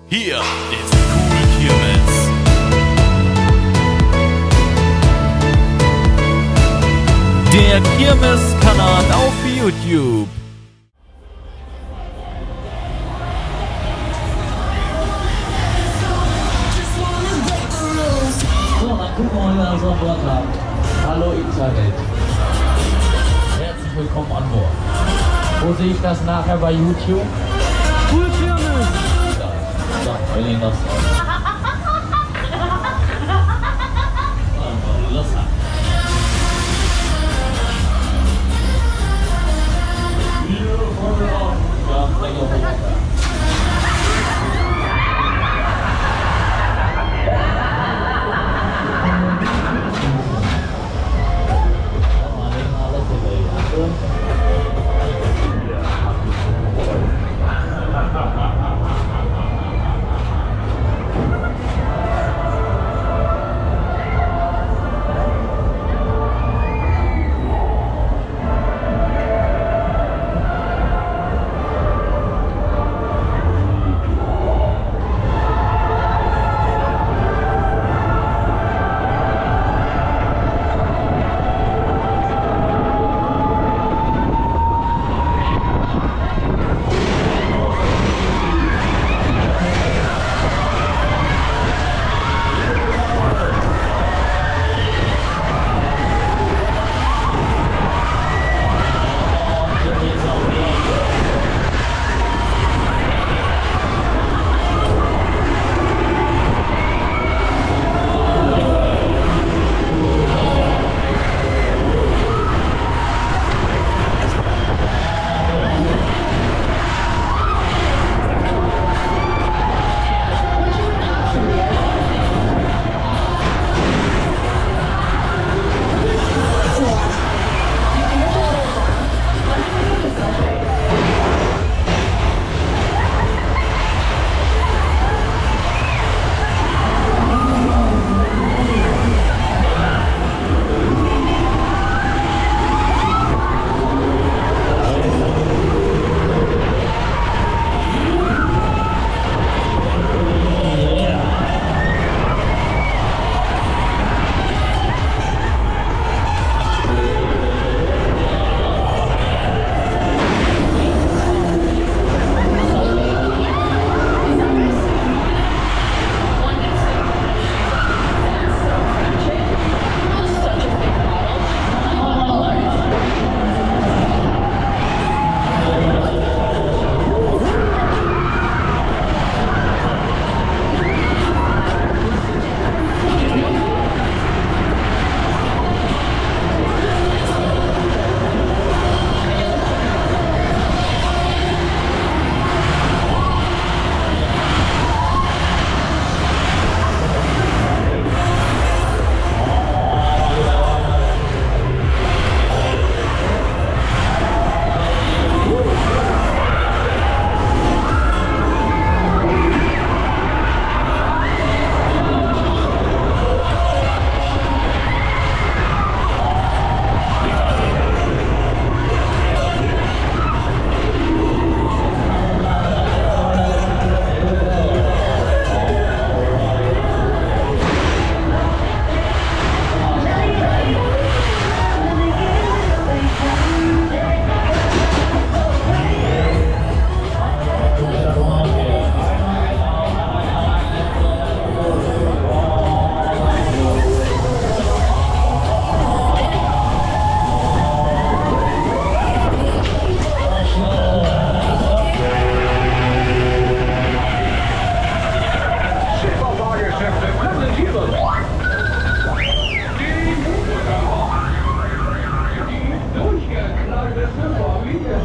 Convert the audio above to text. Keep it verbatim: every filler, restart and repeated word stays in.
Hier ist Cool Kirmes. Der Kirmes-Kanal auf YouTube. So, dann gucken wir mal, was wir an Bord haben. Hallo Internet. Herzlich willkommen an Bord. Wo sehe ich das nachher bei YouTube? Cool Kirmes! Ja, so, wenn ich das los hat. Ja, denk auf den Durchgeknalltes Supervieh